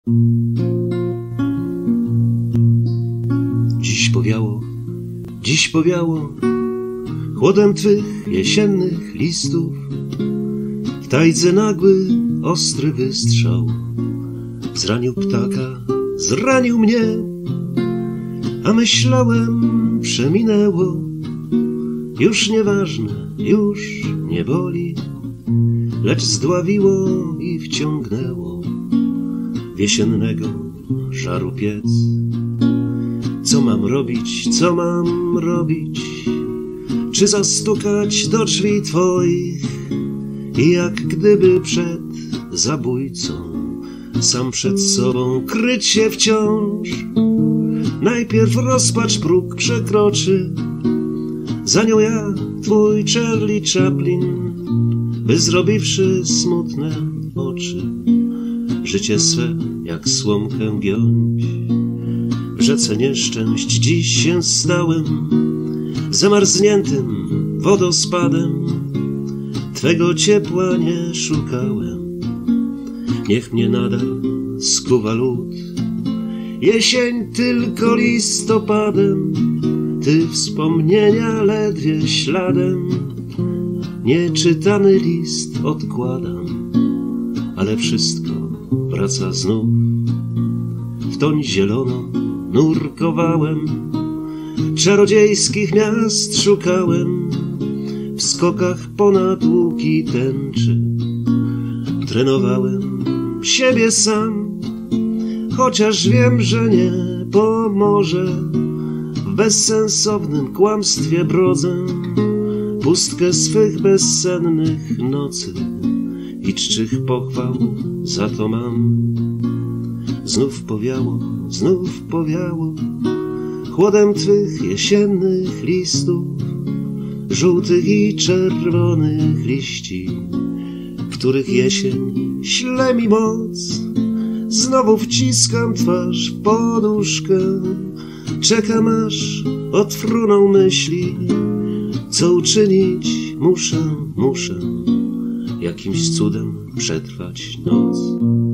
Dziś powiało chłodem twych jesiennych listów. W tajdze nagły, ostry wystrzał zranił ptaka, zranił mnie, a myślałem, przeminęło, już nieważne, już nie boli, lecz zdławiło i wciągnęło w jesiennego żaru piec. Co mam robić, co mam robić? Czy zastukać do drzwi twoich i jak gdyby przed zabójcą sam przed sobą kryć się wciąż? Najpierw rozpacz próg przekroczy, za nią ja, twój Charlie Chaplin, by zrobiwszy smutne oczy, życie swe jak słomkę giąć. W rzece nieszczęść dziś się stałem, zamarzniętym wodospadem, twego ciepła nie szukałem. Niech mnie nadal skuwa lód, jesień tylko listopadem, ty wspomnienia ledwie śladem. Nieczytany list odkładam, ale wszystko wraca znów. W toń zieloną nurkowałem, czarodziejskich miast szukałem, w skokach ponad łuki tęczy trenowałem siebie sam, chociaż wiem, że nie pomoże. W bezsensownym kłamstwie brodzę pustkę swych bezsennych nocy i czczych pochwał za to mam. Znów powiało chłodem twych jesiennych listów, żółtych i czerwonych liści, których jesień śle mi moc. Znowu wciskam twarz w poduszkę, czekam aż odfruną myśli. Co uczynić muszę, jakimś cudem przetrwać noc.